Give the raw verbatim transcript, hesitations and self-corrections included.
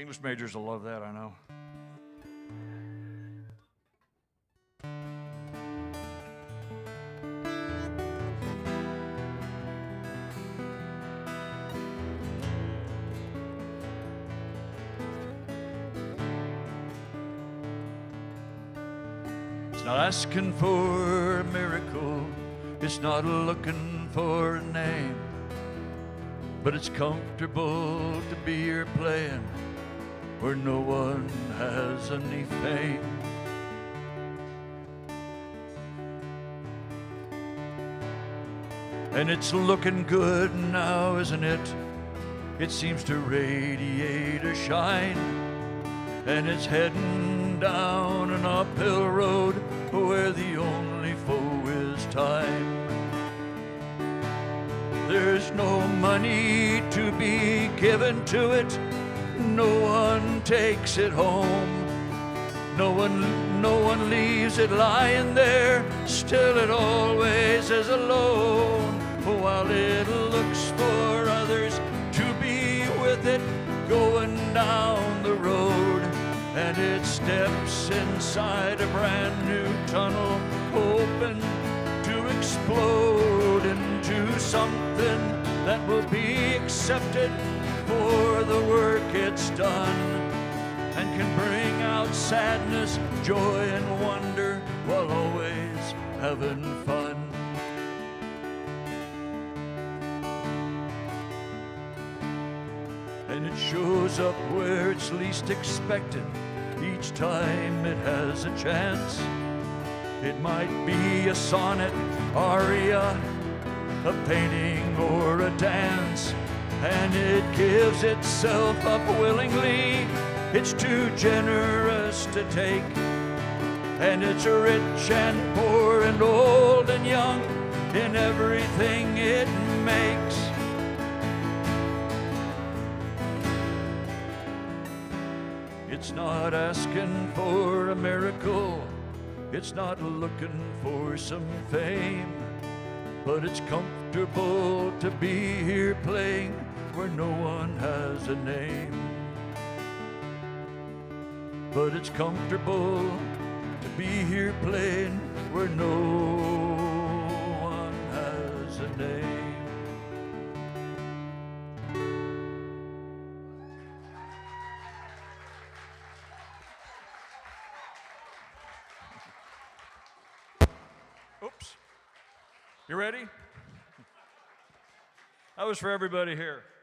English majors will love that, I know. It's not asking for a miracle, it's not looking for a name, but it's comfortable to be here playing where no one has any fame. And it's looking good now, isn't it? It seems to radiate a shine, and it's heading down an uphill road where the only foe is time. There's no money to be given to it, no one takes it home, no one, no one leaves it lying there, still it always is alone, while it looks for others to be with it going down the road. And it steps inside a brand new tunnel, hoping to explode into something that will be accepted for the work it's done, and can bring out sadness, joy, and wonder while always having fun. And it shows up where it's least expected each time it has a chance. It might be a sonnet, aria, a painting, or a dance, and it gives itself up willingly. It's too generous to take, and it's rich and poor and old and young in everything it makes. It's not asking for a miracle, it's not looking for some fame, but it's comfortable to be here playing where no one has a name. But it's comfortable to be here playing where no one has a name. Oops. You ready? That was for everybody here.